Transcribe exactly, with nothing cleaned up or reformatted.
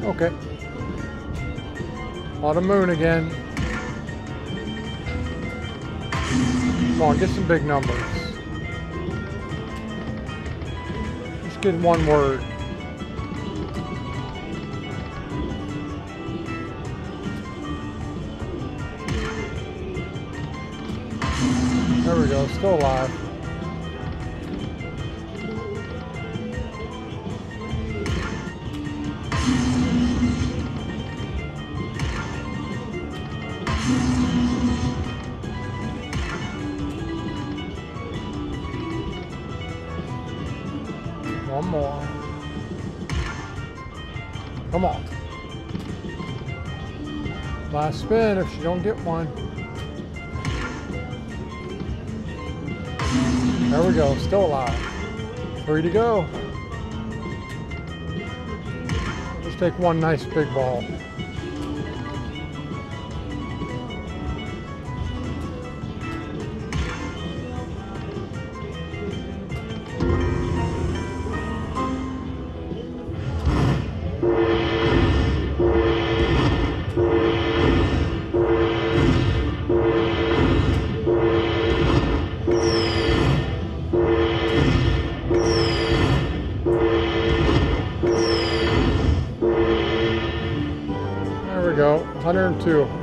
Okay. On the moon again. Come on, get some big numbers. Let's get one word. There we go, still alive. One more. Come on. Last spin if you don't get one. There we go, still alive. Three to go. Let's take one nice big ball. There we go, one hundred two.